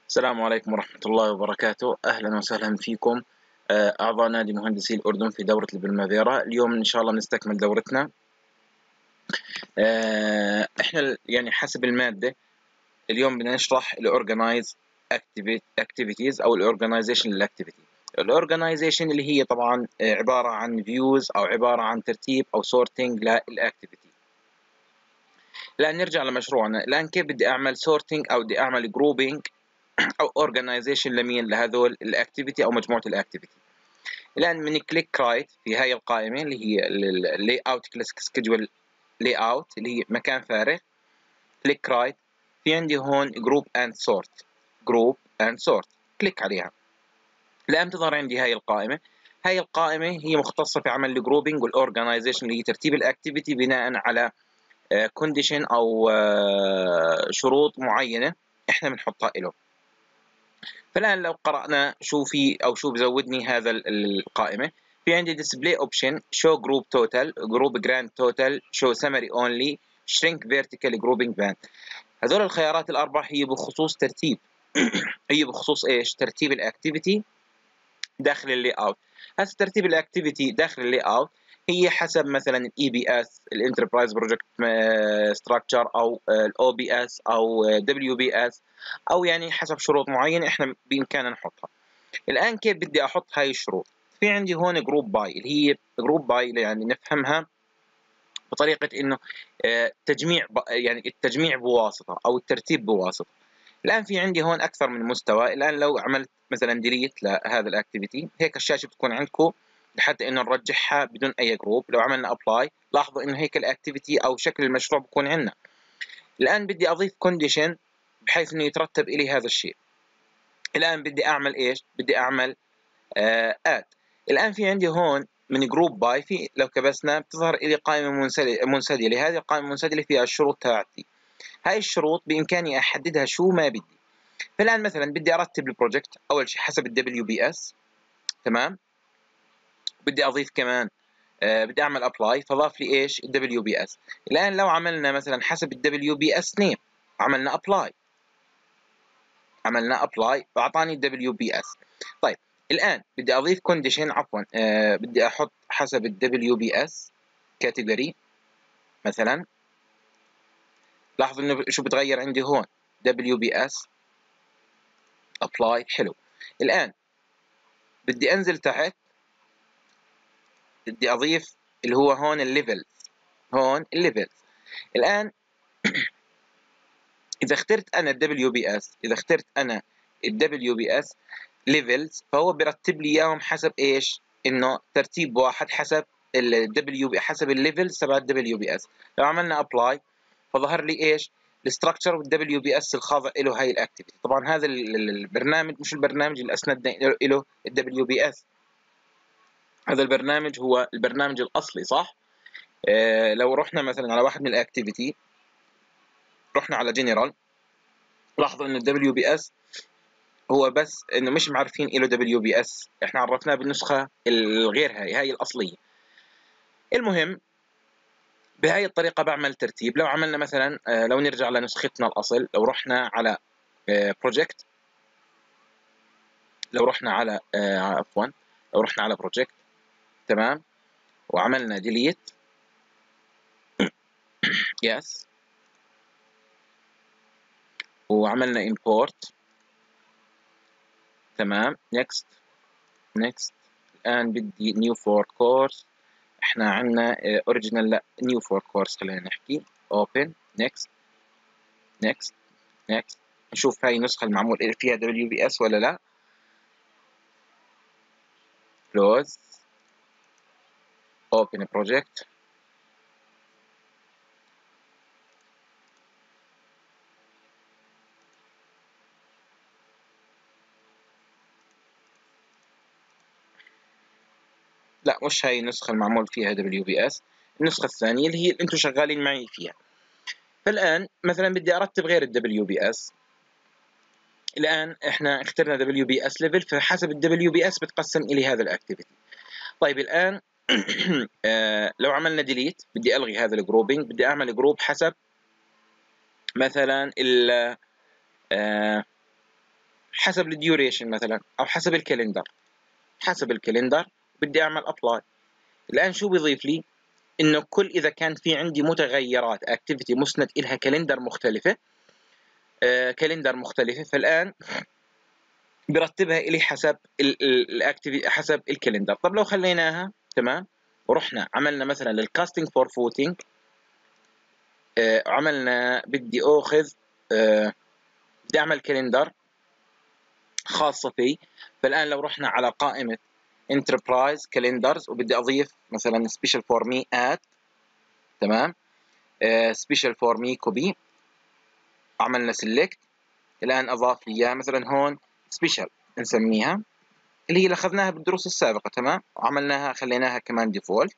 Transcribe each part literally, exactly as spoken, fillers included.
السلام عليكم ورحمة الله وبركاته. أهلا وسهلا فيكم آه، أعضاء نادي مهندسي الأردن في دورة البرمافيرا. اليوم إن شاء الله نستكمل دورتنا. آه، إحنا يعني حسب المادة اليوم بدنا نشرح الأورجنايز activities أو الأورجنايزيشن activity. الأورجنايزيشن اللي هي طبعا عبارة عن views أو عبارة عن ترتيب أو sorting للأكتيفيتي. الآن نرجع لمشروعنا. الآن كيف بدي أعمل sorting أو بدي أعمل grouping او اورجنايزيشن لمين لهذول الاكتيفيتي او مجموعه الاكتيفيتي. الان من كليك رايت في هاي القائمه اللي هي اللاي اوت كلاسيك سكيدول لاي اوت اللي هي مكان فارغ. كليك رايت في عندي هون جروب اند سورت جروب اند سورت كليك عليها. الان تظهر عندي هاي القائمه. هاي القائمه هي مختصه في عمل الجروبينج والاورجنايزيشن اللي هي ترتيب الاكتيفيتي بناء على كونديشن او شروط معينه احنا بنحطها له. فالآن لو قرأنا شو في أو شو بزودني هذا القائمة، في عندي display option show group total group grand total show summary only shrink vertical grouping band. هذول الخيارات الأربع هي بخصوص ترتيب هي بخصوص إيش؟ ترتيب الأكتيفيتي داخل اللي أوت. هسه ترتيب الأكتيفيتي داخل اللي أوت هي حسب مثلا الاي بي اس الانتربرايز بروجكت ستراكشر او الاو بي اس او دبليو بي اس او يعني حسب شروط معينه احنا بامكاننا نحطها. الان كيف بدي احط هاي الشروط؟ في عندي هون جروب باي اللي هي جروب باي يعني نفهمها بطريقه انه تجميع يعني التجميع بواسطه او الترتيب بواسطه. الان في عندي هون اكثر من مستوى. الان لو عملت مثلا ديليت لهذا الاكتيفيتي هيك الشاشه بتكون عندكم لحتى انه نرجعها بدون اي جروب. لو عملنا ابلاي لاحظوا انه هيك الاكتيفيتي او شكل المشروع بكون عندنا. الان بدي اضيف كونديشن بحيث انه يترتب الي هذا الشيء. الان بدي اعمل ايش؟ بدي اعمل آه اد. الان في عندي هون من جروب باي في لو كبسنا بتظهر لي قائمه منسدله. هذه القائمه المنسدله فيها الشروط تاعتي. هاي الشروط بامكاني احددها شو ما بدي. فالان مثلا بدي ارتب البروجكت اول شيء حسب الدبليو بي اس. تمام. بدي اضيف كمان آه بدي اعمل ابلاي فضاف لي ايش؟ الدبليو بي اس. الان لو عملنا مثلا حسب الدبليو بي اس نيم عملنا ابلاي عملنا ابلاي واعطاني الدبليو بي اس. طيب الان بدي اضيف كونديشن عفوا آه بدي احط حسب الدبليو بي اس كاتيجوري مثلا. لاحظوا انه شو بتغير عندي هون دبليو بي اس ابلاي. حلو. الان بدي انزل تحت بدي اضيف اللي هو هون الليفل هون الليفل. الان اذا اخترت انا الدبليو بي اس اذا اخترت انا الدبليو بي اس ليفلز فهو بيرتب لي اياهم حسب ايش؟ انه ترتيب واحد حسب الدبليو حسب الليفلز تبع الدبليو بي اس. لو عملنا ابلاي فظهر لي ايش؟ الستراكشر والدبليو بي اس الخاضع له هاي الاكتيفيتي. طبعا هذا البرنامج مش البرنامج اللي اسندنا له الدبليو بي اس. هذا البرنامج هو البرنامج الاصلي صح؟ آه لو رحنا مثلا على واحد من الاكتيفيتي رحنا على جنرال لاحظوا انه الدبليو بي اس هو بس انه مش معرفين له دبليو بي اس. احنا عرفناه بالنسخه الغير هاي هاي الاصليه. المهم بهاي الطريقه بعمل ترتيب. لو عملنا مثلا لو نرجع لنسختنا الاصل لو رحنا على بروجكت لو رحنا على عفوا لو رحنا على بروجكت تمام وعملنا ديليت يس وعملنا import تمام next next. الان بدي new for course. احنا عندنا اوريجينال لا new for course. خلينا نحكي open next next next. نشوف هاي النسخه المعمول فيها دبليو بي اس ولا لا. close open project. لا مش هاي النسخه المعمول فيها دبليو بي اس. النسخه الثانيه اللي هي اللي انتم شغالين معي فيها. فالان مثلا بدي ارتب غير الدبليو بي اس. الان احنا اخترنا دبليو بي اس ليفل فحسب الدبليو بي اس بتقسم الي هذا الاكتيفيتي. طيب الان آه لو عملنا ديليت بدي الغي هذا الجروبينج. بدي اعمل جروب حسب مثلا ال آه حسب الديوريشن مثلا او حسب الكالندر، حسب الكالندر بدي اعمل ابلاي. الان شو بيضيف لي؟ انه كل اذا كان في عندي متغيرات اكتيفيتي مسند الها كالندر مختلفه، آه كالندر مختلفه، فالان برتبها الي حسب الاكتيفيتي حسب الكالندر. طب لو خليناها تمام ورحنا عملنا مثلا للكاستنج فور فوتنج، آه عملنا بدي اخذ آه بدي اعمل كالندر خاصه فيه. فالان لو رحنا على قائمه انتربرايز كالندرز وبدي اضيف مثلا سبيشال فور مي ات، تمام، سبيشال فور مي كوبي، عملنا سيلكت. الان اضاف لي اياه مثلا هون سبيشال نسميها اللي هي اللي اخذناها بالدروس السابقه، تمام، وعملناها خليناها كمان ديفولت.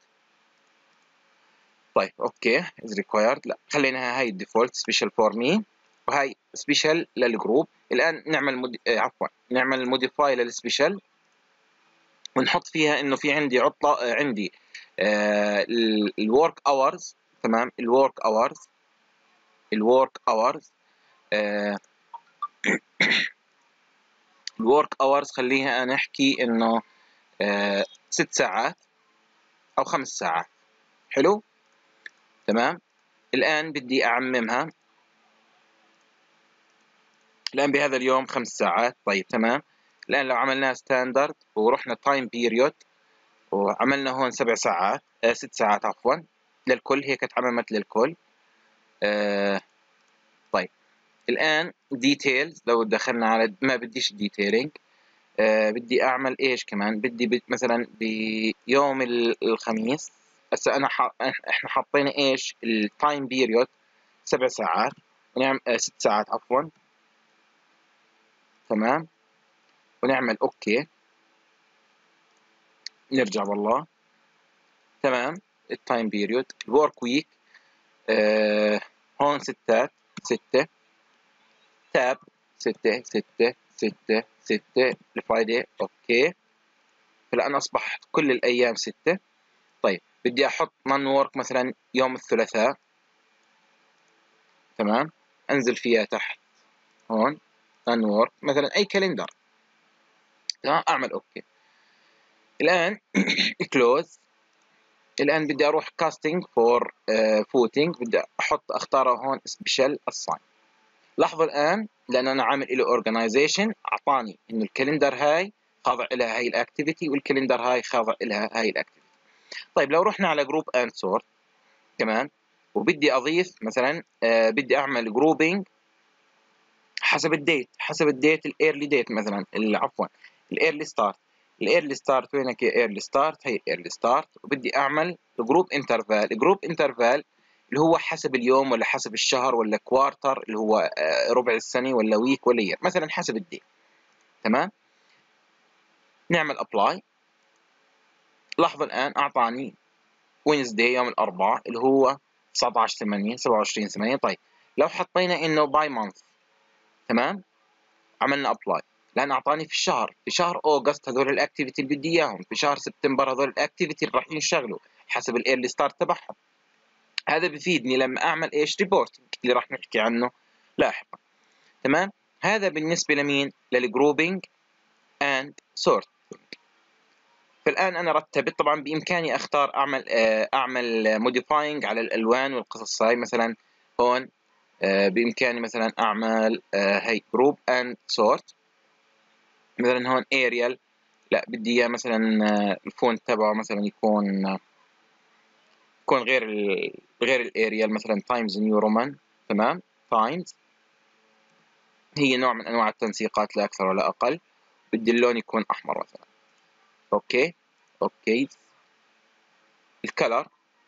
طيب اوكي از ريكوايرد، لا خليناها هاي الديفولت سبيشال فور مي، وهاي سبيشال للجروب. الان نعمل مود... آه عفوا نعمل موديفاي للسبيشال ونحط فيها انه في عندي عطله، آه عندي الورك اورز، تمام، الورك اورز الورك اورز الورك اورز خليها نحكي انه آه ست ساعات او خمس ساعات. حلو تمام. الان بدي اعممها، الان بهذا اليوم خمس ساعات. طيب تمام. الان لو عملناها ستاندرد ورحنا تايم بيريود وعملنا هون سبع ساعات آه ست ساعات عفوا للكل، هيك اتعممت للكل. آه طيب الان ديتيلز لو دخلنا على ما بديش ديتيلينج، آه بدي اعمل ايش كمان، بدي, بدي مثلا بيوم الخميس. هسه انا ح... احنا حطينا ايش التايم بيريود سبع ساعات ونعمل آه ست ساعات عفوا، تمام، ونعمل اوكي. نرجع والله تمام. التايم بيريود الورك ويك آه هون ستات ستة، تاب ستة ستة ستة ستة الفرايدي اوكي. فالآن أصبح كل الأيام ستة. طيب بدي أحط نون وورك مثلا يوم الثلاثاء، تمام، أنزل فيها تحت هون نون وورك مثلا أي كالندر، تمام، أعمل أوكي. الآن كلوز. الآن بدي أروح كاستنج فور فوتنج، بدي أحط أختاره هون سبيشال أساين. لاحظوا الآن لأن أنا عامل له أورجنايزيشن أعطاني إنه الكالندر هاي خاضع لها هاي الأكتيفيتي والكالندر هاي خاضع لها هاي الأكتيفيتي. طيب لو رحنا على جروب أند سورت كمان وبدي أضيف مثلا آه بدي أعمل جروبينج حسب الديت، حسب الديت الايرلي ديت مثلا، عفوا الايرلي ستارت. الايرلي ستارت وينك يا ايرلي ستارت؟ هي ايرلي ستارت. وبدي اعمل جروب انترفال. جروب انترفال اللي هو حسب اليوم ولا حسب الشهر ولا كوارتر اللي هو ربع السنه ولا ويك ولا يير مثلا حسب الديت، تمام. نعمل ابلاي. لاحظوا الان اعطاني وينزداي يوم الاربعاء اللي هو تسعة عشر ثمانية سبعة وعشرين ثمانية. طيب لو حطينا انه باي مانث، تمام، عملنا ابلاي، لان اعطاني في الشهر في شهر اوغست هذول الاكتيفيتي اللي بدي اياهم، في شهر سبتمبر هذول الاكتيفيتي اللي راح ينشغلوا حسب الايرلي ستارت تبعهم. هذا بفيدني لما اعمل ايش ريبورتنج اللي راح نحكي عنه لاحقا، تمام. هذا بالنسبه لمين؟ للجروبينج اند سورت. فالان انا رتبت، طبعا بامكاني اختار اعمل اعمل موديفاينج على الالوان والقصص هاي. مثلا هون بامكاني مثلا اعمل هي جروب اند سورت، مثلا هون اريال، لا بدي اياه مثلا الفونت تبعه مثلا يكون يكون غير ال غير الاريال، مثلا تايمز نيو رومان، تمام، تايمز هي نوع من انواع التنسيقات لا اكثر ولا اقل. بدي اللون يكون احمر مثلا، اوكي اوكي. الكلر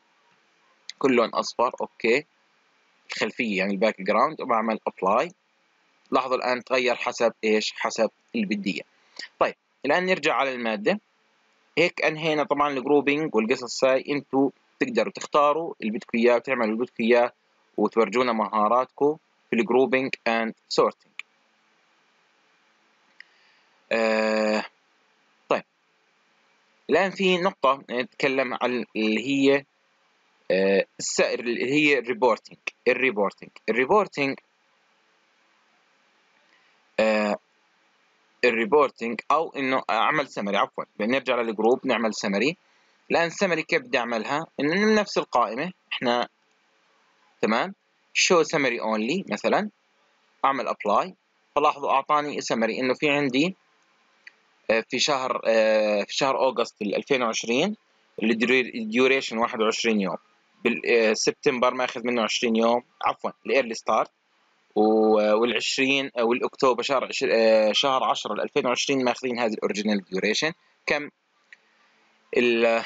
كل لون اصفر، اوكي. الخلفيه يعني الباك جراوند، وبعمل ابلاي. لاحظوا الان تغير حسب ايش؟ حسب اللي بدي اياه. طيب الان نرجع على الماده. هيك انهينا طبعا الجروبينج والقصص هاي. انتم تقدروا تختاروا اللي بدكم اياه وتعملوا اللي بدكم اياه وتورجونا مهاراتكم في الجروبينج اند سورتنج. آه طيب الان في نقطه نتكلم عن اللي هي آه السائر اللي هي الريبورتنج. الريبورتنج الريبورتنج آه الريبورتنج او انه اعمل سمري، عفوا بنرجع للجروب نعمل سمري. الان سمري كيف بدي اعملها؟ انه من نفس القائمه احنا تمام شو سمري اونلي مثلا، اعمل ابلاي، فلاحظوا اعطاني سمري انه في عندي في شهر في شهر اوغست ألفين وعشرين الديوريشن واحد وعشرين يوم، بالسبتمبر ماخذ منه عشرين يوم، عفوا الايرلي ستارت، وال20 والاكتوبر شهر شهر عشرة ألفين وعشرين ماخذين هذه الاوريجينال ديوريشن. كم ال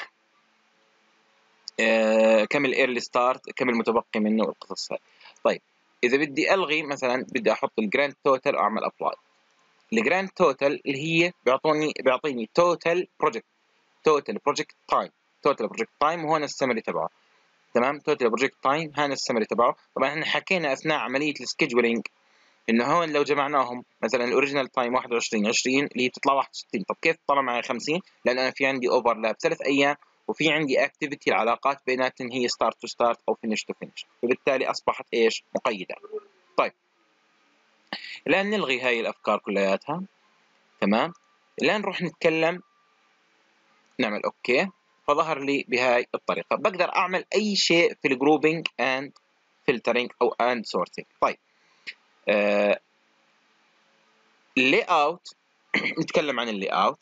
كم الايرلي ستارت، كم المتبقي منه، القصص هاي. طيب اذا بدي الغي مثلا بدي احط الجراند توتال واعمل ابلاي. الجراند توتال اللي هي بيعطوني بيعطيني توتال بروجكت، توتال بروجكت تايم، توتال بروجكت تايم وهون السمري تبعه. تمام توتال بروجكت تايم هان السمري تبعه. طبعا احنا حكينا اثناء عمليه السكيدجولينج انه هون لو جمعناهم مثلا الاوريجينال تايم واحد وعشرين عشرين اللي هي بتطلع واحد وستين. طب كيف طلع معي خمسين؟ لان انا في عندي اوفرلاب ثلاث ايام وفي عندي اكتيفيتي العلاقات بيناتهم هي ستارت تو ستارت او فينيش تو فينيش، فبالتالي اصبحت ايش؟ مقيده. طيب الان نلغي هاي الافكار كلياتها. تمام الان نروح نتكلم نعمل اوكي، فظهر لي بهاي الطريقه. بقدر اعمل اي شيء في الجروبينج اند فلترنج او اند سورتنج. طيب آه اللي اوت نتكلم عن اللي اوت.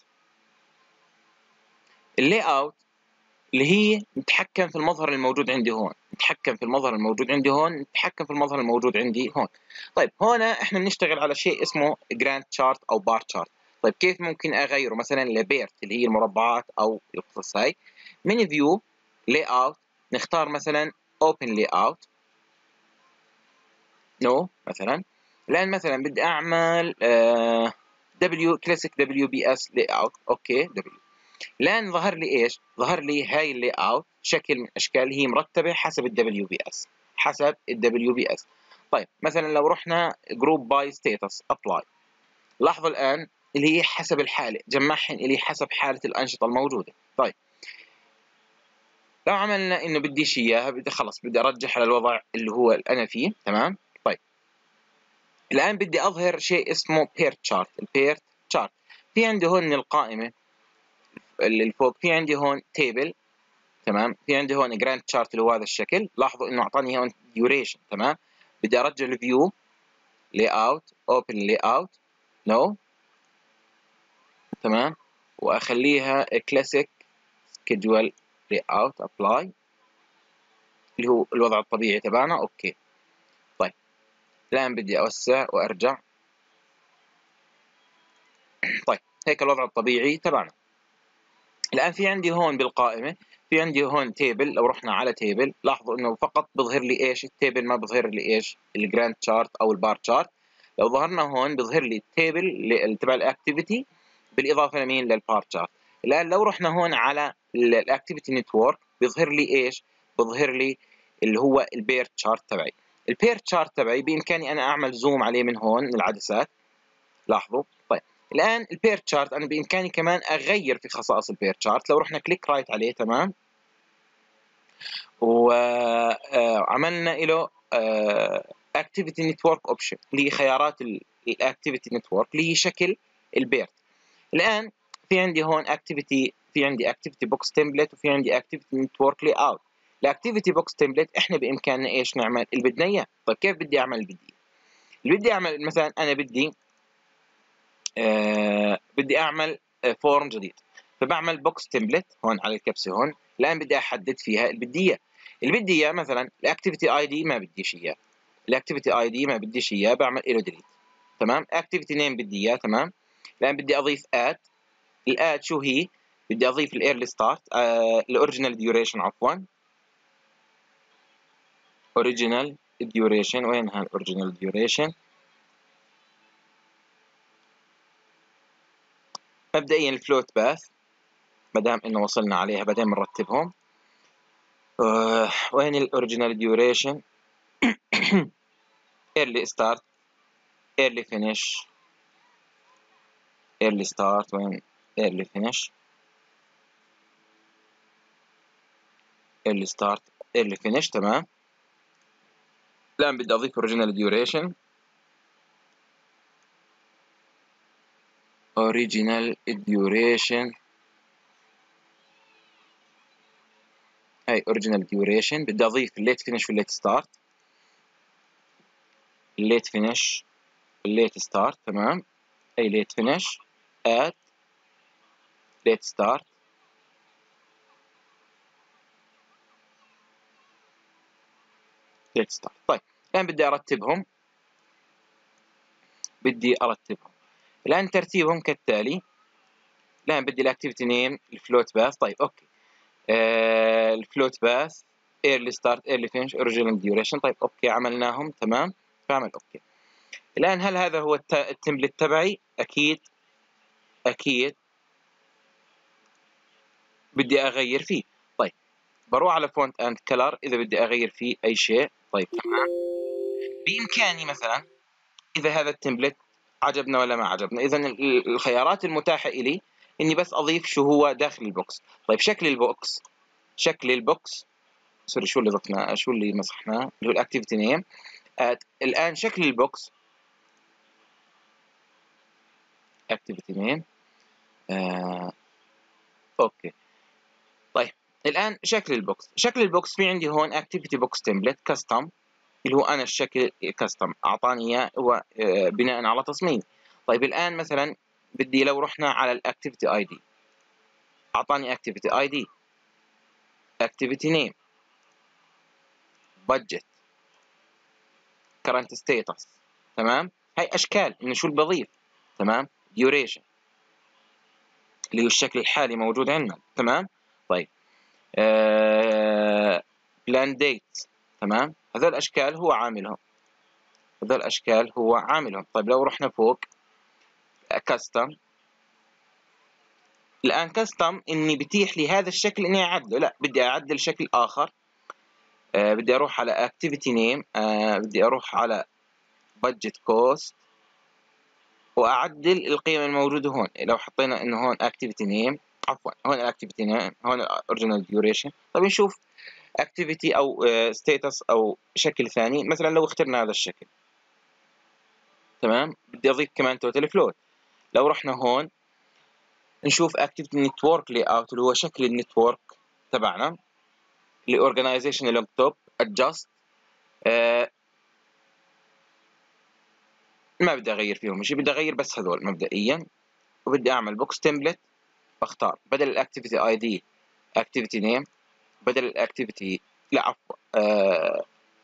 اللي اوت اللي هي نتحكم في المظهر الموجود عندي هون، نتحكم في المظهر الموجود عندي هون، نتحكم في المظهر الموجود عندي هون. طيب هون احنا بنشتغل على شيء اسمه جراند تشارت او بار تشارت. طيب كيف ممكن اغيره مثلا لبيرت اللي هي المربعات او القصص هاي؟ من فيو لاي اوت نختار مثلا اوبن لاي اوت نو مثلا. الان مثلا بدي اعمل دبليو كلاسيك دبليو بي اس لاي اوت. اوكي دبليو. الان ظهر لي ايش؟ ظهر لي هاي اللاي اوت شكل من اشكال هي مرتبه حسب الدبليو بي اس، حسب الدبليو بي اس. طيب مثلا لو رحنا جروب باي ستيتس ابلاي، لاحظوا الان اللي هي حسب الحاله، جمعهن اللي حسب حاله الانشطه الموجوده. طيب لو عملنا انه بديش اياها، بدي خلص بدي ارجح على الوضع اللي هو انا فيه. تمام طيب الان بدي اظهر شيء اسمه بير تشارت. البير تشارت في عندي هون من القائمه اللي فوق، في عندي هون تيبل. تمام في عندي هون جراند تشارت اللي هو هذا الشكل. لاحظوا انه اعطاني هون ديوريشن. تمام بدي ارجع الفيو لاي اوت اوبن لاي اوت نو. تمام واخليها كلاسيك سكيدول لاي اوت ابلاي اللي هو الوضع الطبيعي تبعنا. اوكي طيب الان بدي اوسع وارجع. طيب هيك الوضع الطبيعي تبعنا. الان في عندي هون بالقائمه في عندي هون تيبل. لو رحنا على تيبل لاحظوا انه فقط بظهر لي ايش؟ التيبل، ما بظهر لي ايش؟ الجراند تشارت او البار تشارت. لو ظهرنا هون بظهر لي التيبل تبع الاكتيفيتي بالاضافه لمين؟ للبار تشارت. الان لو رحنا هون على الاكتيفيتي نتورك بظهر لي ايش؟ بظهر لي اللي هو البير تشارت تبعي. البير تشارت تبعي بامكاني انا اعمل زوم عليه من هون من العدسات. لاحظوا. طيب الان البير تشارت انا بامكاني كمان اغير في خصائص البير تشارت. لو رحنا كليك رايت عليه تمام وعملنا له اكتيفيتي نتورك اوبشن اللي هي خيارات الاكتيفيتي نتورك اللي هي شكل البيرت. الان في عندي هون اكتيفيتي، في عندي اكتيفيتي بوكس تمبلت وفي عندي اكتيفيتي نتورك لاي اوت. الاكتيفيتي بوكس تمبلت احنا بامكاننا ايش نعمل؟ اللي بدنا اياه. طيب كيف بدي اعمل؟ بدي اللي بدي اعمل مثلا انا بدي آه بدي اعمل آه فورم جديد، فبعمل بوكس تمبلت هون على الكبسه هون. الان بدي احدد فيها اللي بدي اياه. اللي بدي اياه مثلا الاكتيفيتي اي دي ما بديش اياه، الاكتيفيتي اي دي ما بديش اياه بعمل له ديليت. تمام اكتيفيتي نيم بدي اياه. تمام الان بدي اضيف اد. الاد شو هي؟ بدي اضيف الايرلي ستارت آه الاوريجينال ديوريشن عفوا اوريجينال ديوريشن. وينها الاوريجينال ديوريشن؟ مبدئيا الفلوت باث ما دام انه وصلنا عليها بعدين بنرتبهم. آه وين الاوريجينال ديوريشن؟ early start early finish early start وين early finish early start early finish. تمام الآن بدي أضيف original duration original duration. هاي original duration بدي اضيف الليت فينش والليت ستارت. الليت فينش والليت ستارت. تمام. اي ليت فينش at late start. late start. طيب الان بدي ارتبهم. بدي ارتبهم الان ترتيبهم كالتالي. الان بدي الاكتيفيتي نيم الفلوت باث. طيب اوكي. آه الفلوت باث early start early finish original duration. طيب اوكي عملناهم. تمام. بعمل اوكي. الان هل هذا هو التمبلت تبعي؟ اكيد اكيد بدي اغير فيه. طيب بروح على فونت اند كلر اذا بدي اغير فيه اي شيء. طيب تمام. بامكاني مثلا اذا هذا التمبلت عجبنا ولا ما عجبنا. اذا الخيارات المتاحه لي اني بس اضيف شو هو داخل البوكس. طيب شكل البوكس. شكل البوكس سوري شو اللي ضفناه شو اللي مسحناه اللي هو الاكتيفيتي نيم. الان شكل البوكس اكتيفيتي نيم. آه. اوكي. طيب الان شكل البوكس. شكل البوكس في عندي هون اكتيفيتي بوكس تمبلت كاستم اللي هو انا الشكل كاستم اعطاني اياه هو بناء على تصميم. طيب الان مثلا بدي لو رحنا على الاكتيفيتي اي دي اعطاني اكتيفيتي اي دي اكتيفيتي نيم بادجت كرنت ستاتس. تمام. هاي اشكال انه شو اللي بضيف. تمام. ديوريشن اللي هو الشكل الحالي موجود عندنا. تمام. طيب بلان آه... ديت. تمام. هذول الاشكال هو عاملهم. هذول الاشكال هو عاملهم. طيب لو رحنا فوق كاستم. الان كاستم اني بتيح لي هذا الشكل اني اعدله. لا بدي اعدل شكل اخر. آه بدي اروح على اكتيفيتي نيم. آه بدي اروح على بادجت كوست واعدل القيم الموجوده هون. لو حطينا انه هون اكتيفيتي نيم عفوا هون الاكتيفيتي نيم هون الاوريجينال ديوريشن. طيب نشوف اكتيفيتي او ستاتس او شكل ثاني. مثلا لو اخترنا هذا الشكل. تمام. بدي اضيف كمان توتال فلوت. لو رحنا هون نشوف اكتيفيتي نتورك لاي اوت اللي هو شكل النتورك تبعنا. الاورجنايزيشن اللي توب ادجست. آه ما بدي اغير فيهم شيء. بدي اغير بس هذول مبدئيا. وبدي اعمل بوكس تمبلت. اختار بدل الاكتيفيتي اي دي اكتيفيتي نيم. بدل الاكتيفيتي لا عفوا آه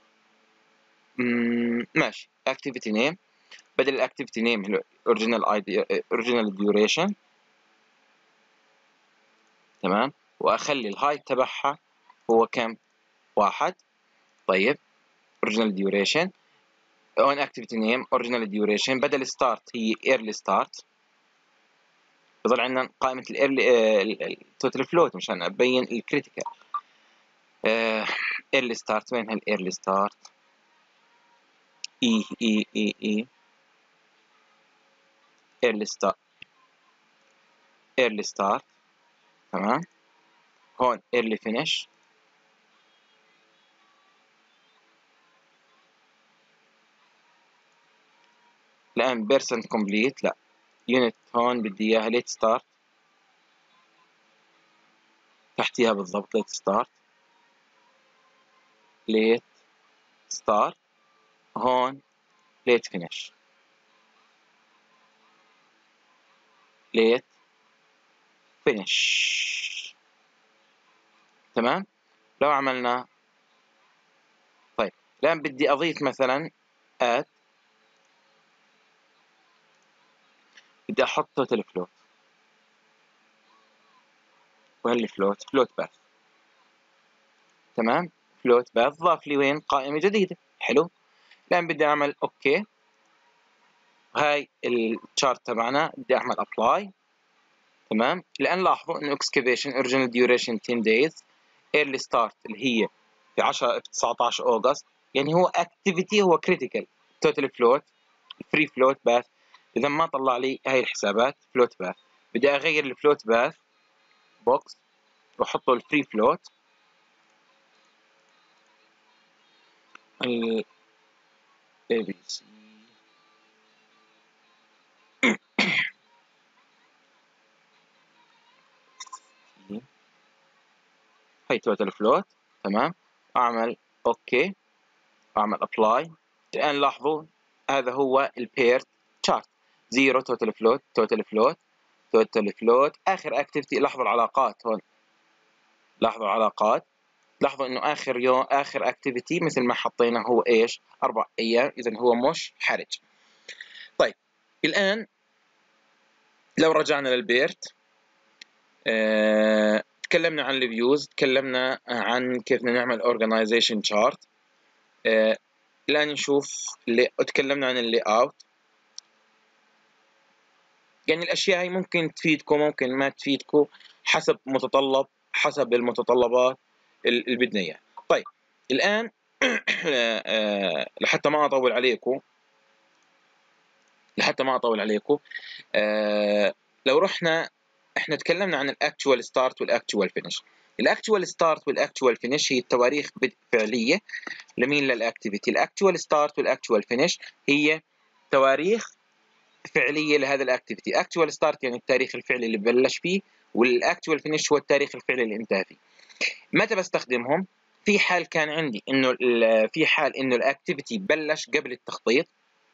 ماشي اكتيفيتي نيم. بدل الاكتيفيتي نيم اوريجينال اي دي اوريجينال ديوريشن. تمام. واخلي الهايت تبعها هو كم؟ واحد. طيب اوريجينال ديوريشن اون اكتيفيتي نيم اوريجينال ديوريشن. بدل ستارت هي ايرلي ستارت. بضل عندنا قائمه الايرلي التوتال فلوت مشان ابين الكريتيكال. ايرلي ستارت. وين هالايرلي ستارت؟ اي اي اي اي ايرلي ستارت ايرلي ستارت. تمام. هون ايرلي فينيش. الان بيرسنت كومبليت. لا يونت هون بدي اياها ليت ستارت. تحتيها بالضبط ليت ستارت. ليت ستارت. هون ليت فينيش. ليت فينيش. تمام. لو عملنا طيب الان بدي اضيف مثلا اد. بدي احط توتال فلوت. وهالفلوت فلوت باث. تمام. فلوت باث ضاف لي وين؟ قائمه جديده. حلو. الان بدي اعمل اوكي. هاي الشارت تبعنا بدي اعمل ابلاي. تمام. الان لاحظوا انه اكسكافيشن اوريجينال ديوريشن عشرة دايز. ايرلي ستارت اللي هي في عشرة في تسعطعش اوغست. يعني هو اكتيفيتي هو كريتيكال. توتال فلوت فري فلوت باث. اذا ما طلع لي هاي الحسابات فلوت باث. بدي اغير الفلوت باث بوكس واحطه الفري فلوت. ال A B C هي توتال فلوت، تمام. اعمل اوكي، اعمل ابلاي. الان لاحظوا هذا هو البير تشارت، زيرو توتال فلوت توتال فلوت توتال فلوت. اخر اكتيفيتي، لاحظوا العلاقات هون، لاحظوا العلاقات، لاحظوا انه اخر يوم اخر اكتيفيتي مثل ما حطينا هو ايش؟ اربع ايام، اذا هو مش حرج. طيب الان لو رجعنا للبيرت، اه تكلمنا عن الفيوز، تكلمنا عن كيف بدنا نعمل اورجنايزيشن شارت. اه الان نشوف اللي تكلمنا عن اللي اوت. يعني الاشياء هي ممكن تفيدكم ممكن ما تفيدكم حسب متطلب حسب المتطلبات اللي بدنا اياها. طيب الان لحتى ما اطول عليكم لحتى ما اطول عليكم آه لو رحنا، احنا تكلمنا عن الاكتوال ستارت والاكتوال فينيش. الاكتوال ستارت والاكتوال فينيش هي التواريخ بدء فعليه لمين؟ للاكتيفيتي. الاكتوال ستارت والاكتوال فينيش هي تواريخ فعليه لهذا الاكتيفيتي. اكتوال ستارت يعني التاريخ الفعلي اللي بلش فيه، والاكتوال فينيش هو التاريخ الفعلي اللي انتهى فيه. متى بستخدمهم؟ في حال كان عندي انه في حال انه الاكتيفيتي بلش قبل التخطيط،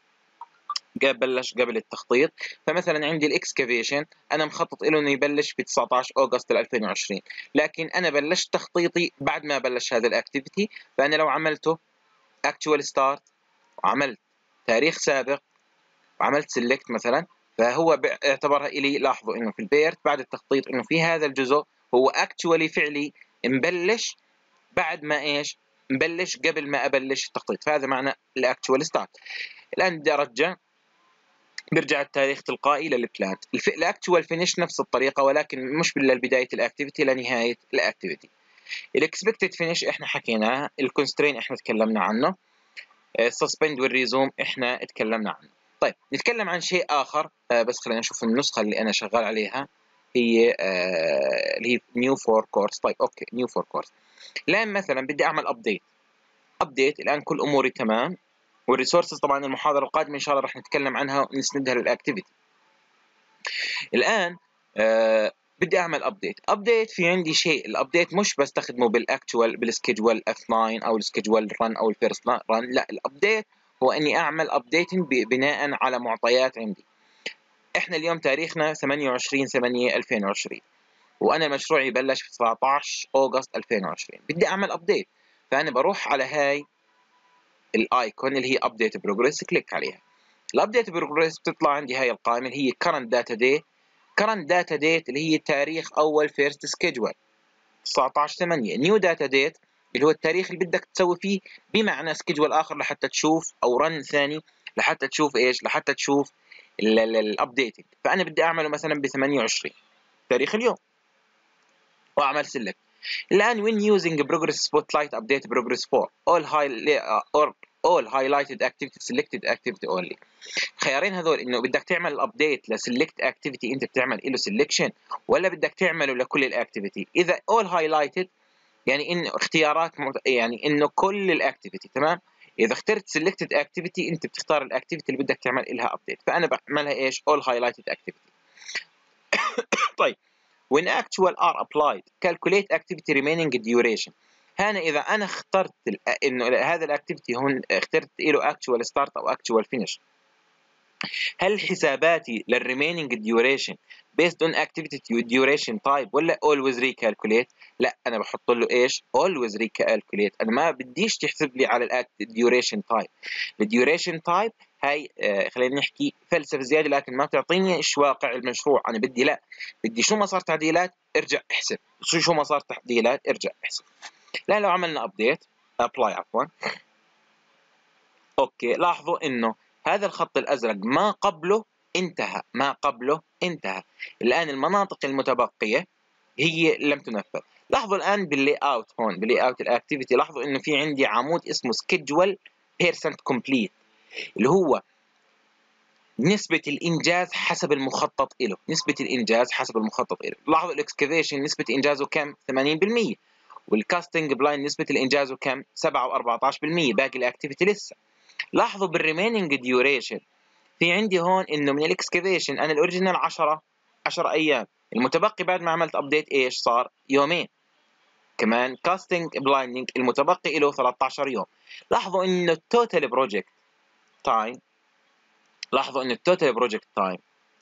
بلش قبل التخطيط. فمثلا عندي الاكسكافيشن انا مخطط له انه يبلش في تسعة عشر أغسطس ألفين وعشرين، لكن انا بلشت تخطيطي بعد ما بلش هذا الاكتيفيتي. فانا لو عملته اكتوال ستارت وعملت تاريخ سابق وعملت سيلكت مثلا، فهو اعتبرها الي. لاحظوا انه في البيرت بعد التخطيط انه في هذا الجزء هو اكتوالي فعلي مبلش بعد ما ايش؟ مبلش قبل ما ابلش التخطيط، فهذا معنى الاكتوال ستارت. الان بدي ارجع، بيرجع التاريخ تلقائي للبلان. الاكتوال فينيش نفس الطريقه، ولكن مش لبدايه الاكتيفيتي، لنهايه الاكتيفيتي. الاكسبكتد فينيش احنا حكيناه، الكونسترين احنا تكلمنا عنه، السسبند والريزوم احنا تكلمنا عنه. طيب نتكلم عن شيء اخر، آه بس خلينا نشوف النسخه اللي انا شغال عليها، هي آه اللي هي نيو فور كورس. طيب اوكي، نيو فور كورس. الان مثلا بدي اعمل ابديت ابديت الان كل اموري تمام، والريسورسز طبعا المحاضره القادمه ان شاء الله راح نتكلم عنها ونسندها للاكتيفيتي. الان آه بدي اعمل ابديت ابديت في عندي شيء، الابديت مش بستخدمه بالاكتوال بالسكيدول اف تسعة او السكيدول رن او الفيرست رن، لا، الابديت هو اني اعمل ابديتنج بناء على معطيات عندي. احنا اليوم تاريخنا ثمانية وعشرين ثمانية ألفين وعشرين، وانا مشروعي بلش في سبعة عشر أغسطس ألفين وعشرين. بدي اعمل ابديت، فانا بروح على هاي الايكون اللي هي ابديت بروجريس، كليك عليها. الابديت بروجريس بتطلع عندي هاي القائمه اللي هي current data date. current data date اللي هي تاريخ اول فيرست سكيدول تسعة عشر ثمانية. نيو داتا ديت اللي هو التاريخ اللي بدك تسوي فيه بمعنى سكيدول اخر لحتى تشوف، او رن ثاني لحتى تشوف ايش؟ لحتى تشوف الابديتنج. فانا بدي اعمله مثلا ب ثمانية وعشرين تاريخ اليوم، واعمل سيلكت. الان when using progress spotlight update progress for all high or all highlighted activity selected activity only. خيارين هذول، انه بدك تعمل الابديت لسلكت اكتيفيتي انت بتعمل له سيلكشن، ولا بدك تعمله لكل الاكتيفيتي. اذا all highlighted يعني انه اختيارات مت... يعني انه كل الاكتيفيتي، تمام. اذا اخترت سيلكتد اكتيفيتي انت بتختار الاكتيفيتي اللي بدك تعمل لها ابديت، فانا بعملها ايش؟ all highlighted activity. طيب when actual are applied calculate activity remaining duration. هنا اذا انا اخترت انه هذا الاكتيفيتي هون اخترت له actual start او actual finish، هل حساباتي للريمينينج duration based on activity duration type ولا always recalculate؟ لا، انا بحط له ايش؟ always recalculate. انا ما بديش تحسب لي على الduration type. الduration type هاي آه خلينا نحكي فلسفه زياده، لكن ما بتعطيني ايش واقع المشروع. انا بدي لا، بدي شو ما صار تعديلات ارجع احسب، شو شو ما صار تعديلات ارجع احسب. لا، لو عملنا ابديت ابلاي عفوا، اوكي، لاحظوا انه هذا الخط الازرق ما قبله انتهى، ما قبله انتهى. الان المناطق المتبقيه هي لم تنفذ. لاحظوا الان باللي اوت هون، باللي اوت الاكتيفيتي، لاحظوا انه في عندي عمود اسمه schedule percent complete اللي هو نسبة الإنجاز حسب المخطط له، نسبة الإنجاز حسب المخطط له. لاحظوا الإكسكافيشن نسبة إنجازه كم؟ ثمانين بالمية، والكاستنج بلاين نسبة الإنجازه كم؟ سبعة وأربعة عشر بالمية. باقي الأكتيفيتي لسه. لاحظوا بالريمينينج ديوريشن في عندي هون انه من الاكسكافيشن انا الاوريجينال عشرة عشرة ايام، المتبقي بعد ما عملت ابديت ايش صار؟ يومين. كمان كاستنج بلايندنج المتبقي له ثلاثة عشر يوم. لاحظوا انه التوتال بروجكت تايم لاحظوا انه التوتال بروجكت تايم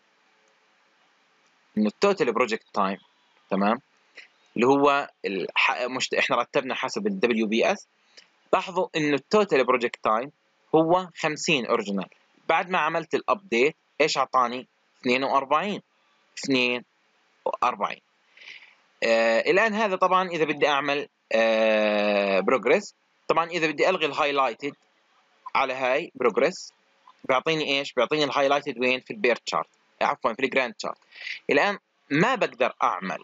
انه التوتال بروجكت تايم تمام اللي هو الح... مش احنا رتبنا حسب ال دبليو بي اس. لاحظوا انه التوتال بروجكت تايم هو خمسين اوريجينال. بعد ما عملت الابديت ايش اعطاني؟ اثنين وأربعين. اثنين وأربعين. آه الان هذا طبعا اذا بدي اعمل آه بروجريس. طبعا اذا بدي الغي الهايلايتد على هاي بروجريس بيعطيني ايش؟ بيعطيني الهايلايتد وين؟ في البير تشارت، عفوا في الجراند تشارت. الان ما بقدر اعمل،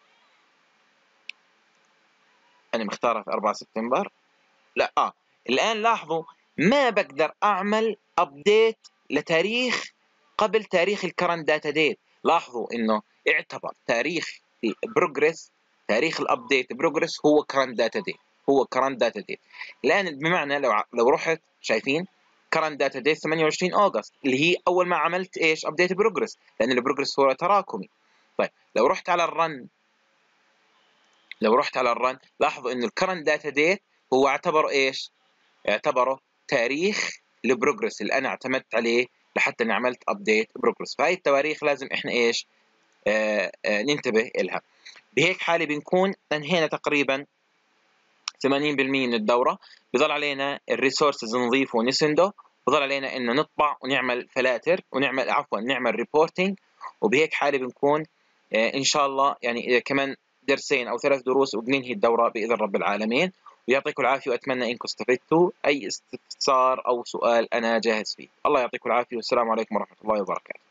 انا مختارها في أربعة سبتمبر، لا اه الان لاحظوا ما بقدر اعمل ابديت لتاريخ قبل تاريخ الكرنت داتا ديت. لاحظوا انه اعتبر تاريخ البروجريس، تاريخ الابديت بروجريس هو كرنت داتا ديت، هو كرنت داتا ديت. الان بمعنى لو لو رحت شايفين كرنت داتا ديت ثمانية وعشرين أغسطس اللي هي اول ما عملت ايش؟ ابديت بروجريس، لان البروجريس هو تراكمي. طيب لو رحت على الرن لو رحت على الرن لاحظوا انه الكرنت داتا ديت هو اعتبره ايش؟ اعتبره تاريخ البروجرس اللي انا اعتمدت عليه لحتى اني عملت ابديت بروجرس. فهي التواريخ لازم احنا ايش؟ آه آه ننتبه لها. بهيك حالة بنكون انهينا تقريبا ثمانين بالمئة من الدورة. بضل علينا الريسورسز نضيفه ونسنده، بضل علينا انه نطبع ونعمل فلاتر ونعمل عفوا نعمل ريبورتنج. وبهيك حالة بنكون آه ان شاء الله يعني كمان درسين او ثلاث دروس وبننهي الدورة باذن رب العالمين. ويعطيكم العافية وأتمنى إنكم استفدتوا. أي استفسار أو سؤال أنا جاهز فيه. الله يعطيكم العافية والسلام عليكم ورحمة الله وبركاته.